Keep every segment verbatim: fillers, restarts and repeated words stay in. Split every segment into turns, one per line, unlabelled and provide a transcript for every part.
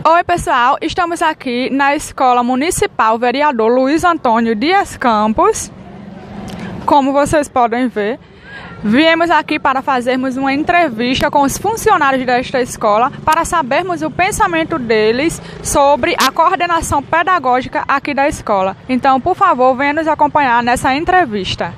Oi pessoal, estamos aqui na Escola Municipal Vereador Luiz Antônio Dias Campos. Como vocês podem ver, viemos aqui para fazermos uma entrevista com os funcionários desta escola para sabermos o pensamento deles sobre a coordenação pedagógica aqui da escola. Então, por favor, venha nos acompanhar nessa entrevista.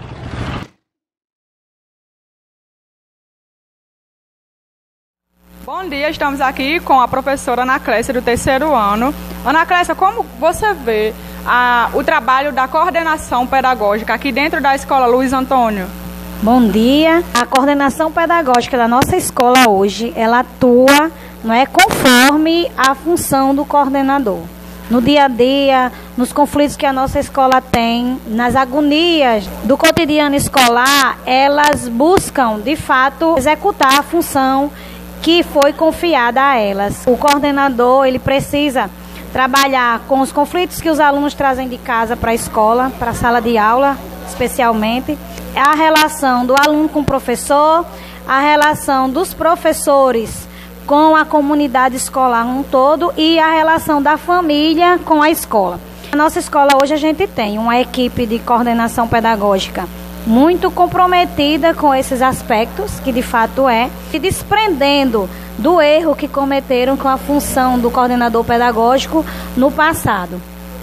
Bom dia, estamos aqui com a professora Ana Clécia do terceiro ano. Ana Clécia, como você vê a, o trabalho da coordenação pedagógica aqui dentro da escola Luiz Antônio?
Bom dia. A coordenação pedagógica da nossa escola hoje, ela atua, não é, conforme a função do coordenador. No dia a dia, nos conflitos que a nossa escola tem, nas agonias do cotidiano escolar, elas buscam, de fato, executar a função que foi confiada a elas. O coordenador, ele precisa trabalhar com os conflitos que os alunos trazem de casa para a escola, para a sala de aula, especialmente. A relação do aluno com o professor, a relação dos professores com a comunidade escolar um todo e a relação da família com a escola. Na nossa escola hoje a gente tem uma equipe de coordenação pedagógica muito comprometida com esses aspectos, que de fato é, se desprendendo do erro que cometeram com a função do coordenador pedagógico no passado.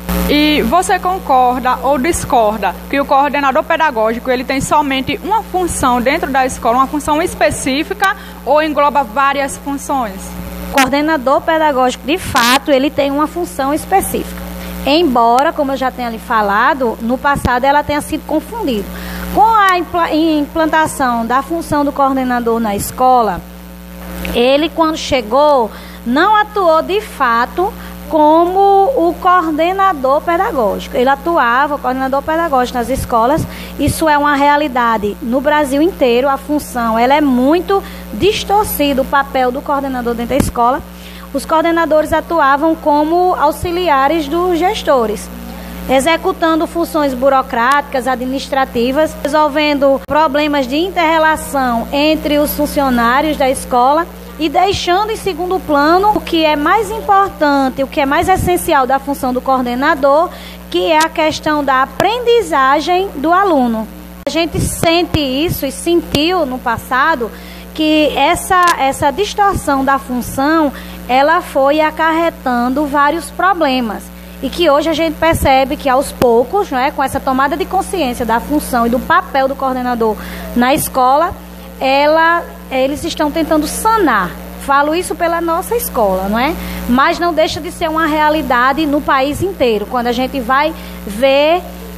E você concorda ou discorda que o coordenador pedagógico ele tem somente uma função dentro da escola, uma função específica, ou engloba várias funções?
O coordenador pedagógico, de fato, ele tem uma função específica. Embora, como eu já tenha lhe falado, no passado ela tenha sido confundida. Com a implantação da função do coordenador na escola, ele, quando chegou, não atuou de fato como o coordenador pedagógico. Ele atuava, o coordenador pedagógico nas escolas. Isso é uma realidade no Brasil inteiro. A função ela é muito distorcida, o papel do coordenador dentro da escola. Os coordenadores atuavam como auxiliares dos gestores, executando funções burocráticas, administrativas, resolvendo problemas de inter-relação entre os funcionários da escola e deixando em segundo plano o que é mais importante, o que é mais essencial da função do coordenador, que é a questão da aprendizagem do aluno. A gente sente isso e sentiu no passado que essa, essa distorção da função, ela foi acarretando vários problemas. E que hoje a gente percebe que aos poucos, né, com essa tomada de consciência da função e do papel do coordenador na escola, ela, eles estão tentando sanar. Falo isso pela nossa escola, não é? Mas não deixa de ser uma realidade no país inteiro, quando a gente vai ver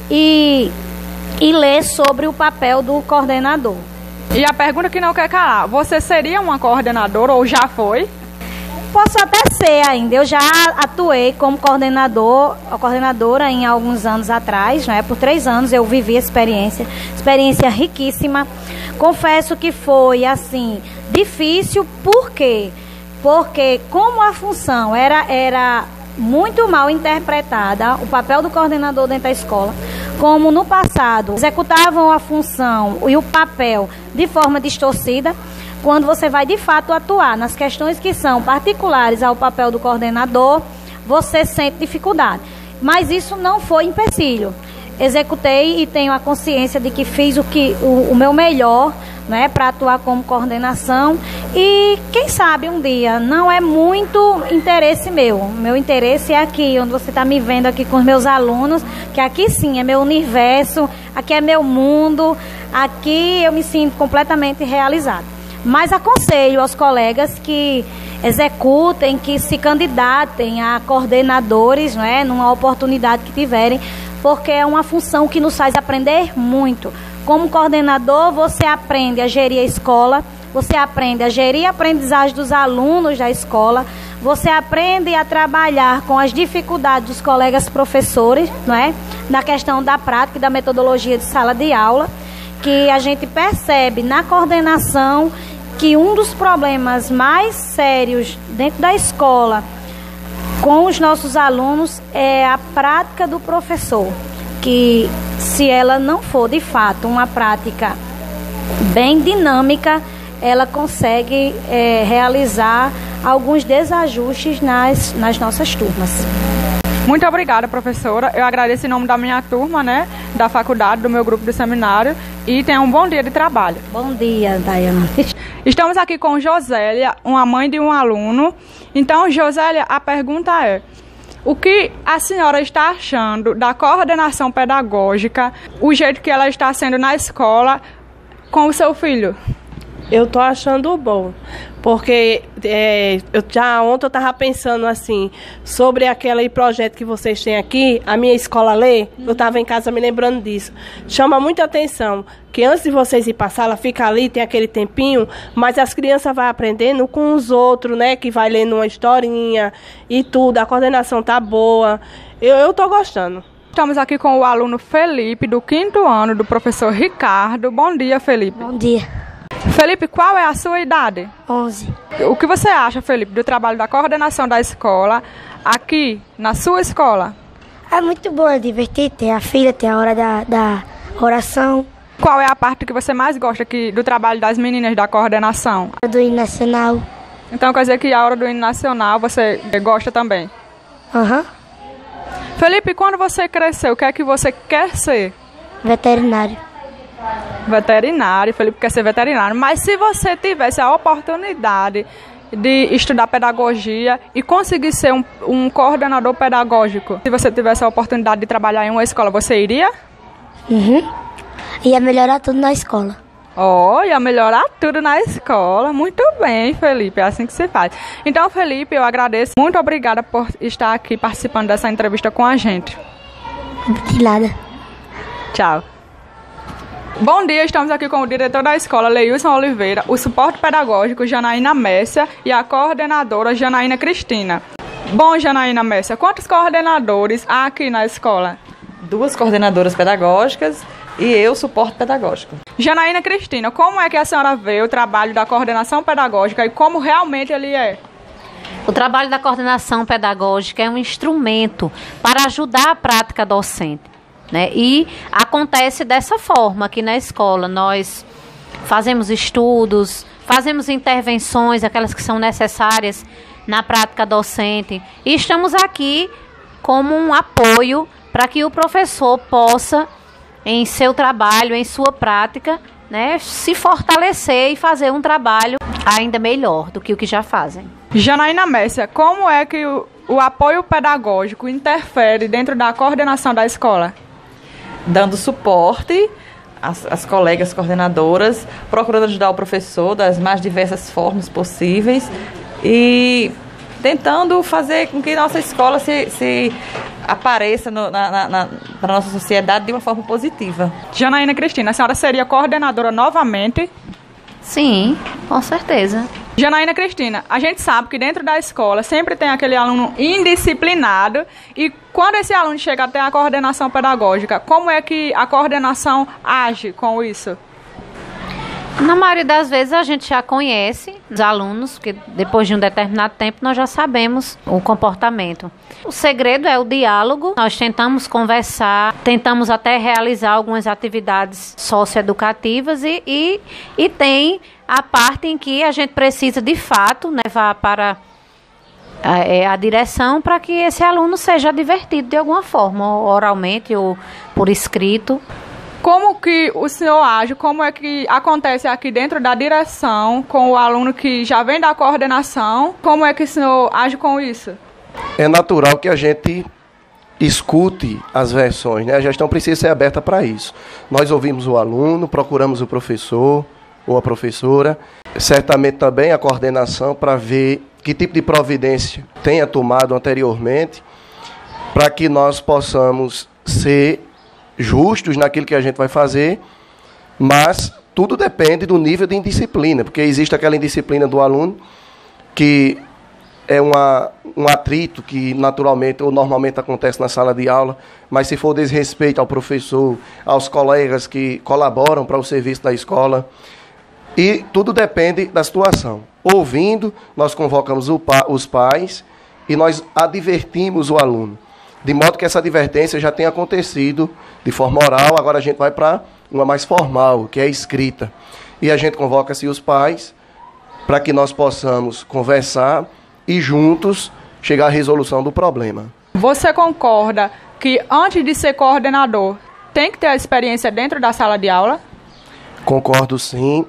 e, e ler sobre o papel do coordenador.
E a pergunta que não quer calar, você seria uma coordenadora ou já foi?
Posso até ser ainda. Eu já atuei como coordenador, coordenadora em alguns anos atrás, né? Por três anos eu vivi a experiência, experiência riquíssima. Confesso que foi, assim, difícil. Por quê? Porque como a função era, era muito mal interpretada, o papel do coordenador dentro da escola, como no passado executavam a função e o papel de forma distorcida, quando você vai de fato atuar nas questões que são particulares ao papel do coordenador, você sente dificuldade. Mas isso não foi empecilho. Executei e tenho a consciência de que fiz o, que, o, o meu melhor, né, para atuar como coordenação. E quem sabe um dia, não é muito interesse meu. Meu interesse é aqui, onde você está me vendo aqui com os meus alunos, que aqui sim é meu universo, aqui é meu mundo, aqui eu me sinto completamente realizada. Mas aconselho aos colegas que executem, que se candidatem a coordenadores, não é, numa oportunidade que tiverem, porque é uma função que nos faz aprender muito. Como coordenador, você aprende a gerir a escola, você aprende a gerir a aprendizagem dos alunos da escola, você aprende a trabalhar com as dificuldades dos colegas professores, não é, na questão da prática e da metodologia de sala de aula, que a gente percebe na coordenação que um dos problemas mais sérios dentro da escola com os nossos alunos é a prática do professor, que se ela não for de fato uma prática bem dinâmica, ela consegue é, realizar alguns desajustes nas, nas nossas turmas.
Muito obrigada, professora. Eu agradeço em nome da minha turma, né, da faculdade, do meu grupo de seminário, e tenha um bom dia de trabalho.
Bom dia, Daiane.
Estamos aqui com Josélia, uma mãe de um aluno. Então, Josélia, a pergunta é: o que a senhora está achando da coordenação pedagógica, o jeito que ela está sendo na escola com o seu filho?
Eu estou achando bom, porque é, eu já ontem eu estava pensando assim, sobre aquele projeto que vocês têm aqui, a minha escola lê, eu estava em casa me lembrando disso. Chama muita atenção, que antes de vocês ir para a sala, fica ali, tem aquele tempinho, mas as crianças vão aprendendo com os outros, né, que vai lendo uma historinha e tudo, a coordenação tá boa, eu estou gostando.
Estamos aqui com o aluno Felipe, do quinto ano, do professor Ricardo. Bom dia, Felipe.
Bom dia.
Felipe, qual é a sua idade?
onze.
O que você acha, Felipe, do trabalho da coordenação da escola aqui na sua escola?
É muito bom, é divertido. Tem a fila, tem a hora da, da oração.
Qual é a parte que você mais gosta aqui do trabalho das meninas da coordenação?
Do hino nacional.
Então quer dizer que a hora do hino nacional você gosta também?
Aham. Uhum.
Felipe, quando você crescer, o que é que você quer ser?
Veterinário.
Veterinário, Felipe quer ser veterinário. Mas se você tivesse a oportunidade de estudar pedagogia e conseguir ser um, um coordenador pedagógico, se você tivesse a oportunidade de trabalhar em uma escola, você iria?
Uhum. Ia melhorar tudo na escola.
Oh, ia melhorar tudo na escola. Muito bem, Felipe, é assim que se faz. Então, Felipe, eu agradeço. Muito obrigada por estar aqui participando dessa entrevista com a gente.
De nada.
Tchau. Bom dia, estamos aqui com o diretor da escola, Leilson Oliveira, o suporte pedagógico, Janaína Messia, e a coordenadora, Janaína Cristina. Bom, Janaína Messia, quantos coordenadores há aqui na escola?
Duas coordenadoras pedagógicas e eu, suporte pedagógico.
Janaína Cristina, como é que a senhora vê o trabalho da coordenação pedagógica e como realmente ele é?
O trabalho da coordenação pedagógica é um instrumento para ajudar a prática docente. Né? E acontece dessa forma aqui na escola. Nós fazemos estudos, fazemos intervenções, aquelas que são necessárias na prática docente. E estamos aqui como um apoio para que o professor possa, em seu trabalho, em sua prática, né, se fortalecer e fazer um trabalho ainda melhor do que o que já fazem.
Janaína Messia, como é que o, o apoio pedagógico interfere dentro da coordenação da escola?
Dando suporte às, às colegas coordenadoras, procurando ajudar o professor das mais diversas formas possíveis e tentando fazer com que nossa escola se, se apareça no, na, na, na, para a nossa sociedade de uma forma positiva.
Janaína Cristina, a senhora seria coordenadora novamente?
Sim, com certeza.
Janaína Cristina, a gente sabe que dentro da escola sempre tem aquele aluno indisciplinado e quando esse aluno chega até a coordenação pedagógica, como é que a coordenação age com isso?
Na maioria das vezes a gente já conhece os alunos, porque depois de um determinado tempo nós já sabemos o comportamento. O segredo é o diálogo, nós tentamos conversar, tentamos até realizar algumas atividades socioeducativas e, e, e tem a parte em que a gente precisa de fato levar para a, a direção para que esse aluno seja divertido de alguma forma, oralmente ou por escrito.
Como que o senhor age, como é que acontece aqui dentro da direção com o aluno que já vem da coordenação? Como é que o senhor age com isso?
É natural que a gente escute as versões, né? A gestão precisa ser aberta para isso. Nós ouvimos o aluno, procuramos o professor ou a professora, certamente também a coordenação para ver que tipo de providência tenha tomado anteriormente para que nós possamos ser justos naquilo que a gente vai fazer, mas tudo depende do nível de indisciplina, porque existe aquela indisciplina do aluno que é uma, um atrito que naturalmente ou normalmente acontece na sala de aula, mas se for desrespeito ao professor, aos colegas que colaboram para o serviço da escola, e tudo depende da situação. Ouvindo, nós convocamos o pa, os pais e nós advertimos o aluno, de modo que essa advertência já tenha acontecido de forma oral, agora a gente vai para uma mais formal, que é a escrita. E a gente convoca-se os pais para que nós possamos conversar e juntos chegar à resolução do problema.
Você concorda que antes de ser coordenador tem que ter a experiência dentro da sala de aula?
Concordo sim,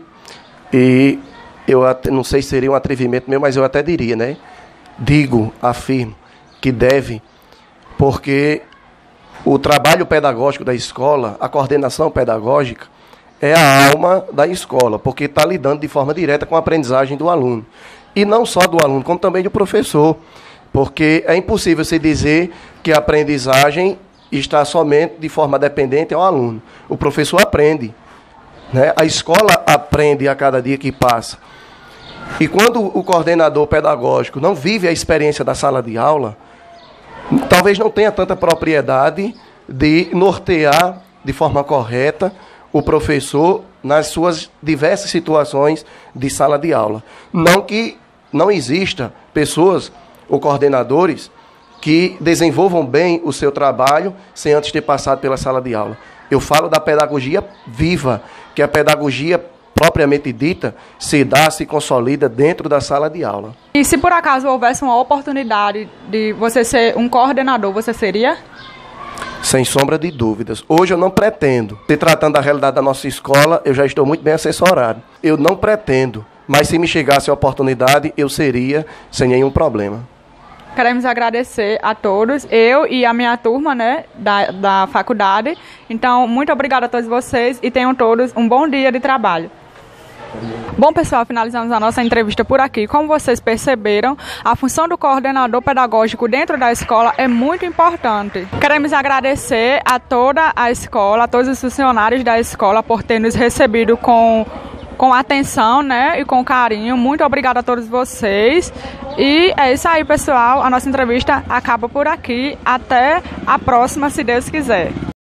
e eu até, não sei se seria um atrevimento meu, mas eu até diria, né? Digo, afirmo, que deve, porque o trabalho pedagógico da escola, a coordenação pedagógica, é a alma da escola, porque está lidando de forma direta com a aprendizagem do aluno. E não só do aluno, como também do professor, porque é impossível se dizer que a aprendizagem está somente de forma dependente ao aluno. O professor aprende, né? A escola aprende a cada dia que passa. E quando o coordenador pedagógico não vive a experiência da sala de aula, talvez não tenha tanta propriedade de nortear de forma correta o professor nas suas diversas situações de sala de aula. Não que não exista pessoas ou coordenadores que desenvolvam bem o seu trabalho sem antes ter passado pela sala de aula. Eu falo da pedagogia viva, que a pedagogia propriamente dita se dá, se consolida dentro da sala de aula.
E se por acaso houvesse uma oportunidade de você ser um coordenador, você seria?
Sem sombra de dúvidas. Hoje eu não pretendo. Se tratando da realidade da nossa escola, eu já estou muito bem assessorado. Eu não pretendo, mas se me chegasse a oportunidade, eu seria sem nenhum problema.
Queremos agradecer a todos, eu e a minha turma, né, da, da faculdade. Então, muito obrigada a todos vocês e tenham todos um bom dia de trabalho. Bom, pessoal, finalizamos a nossa entrevista por aqui. Como vocês perceberam, a função do coordenador pedagógico dentro da escola é muito importante. Queremos agradecer a toda a escola, a todos os funcionários da escola por ter nos recebido com, com atenção, né, e com carinho. Muito obrigada a todos vocês. E é isso aí, pessoal. A nossa entrevista acaba por aqui. Até a próxima, se Deus quiser.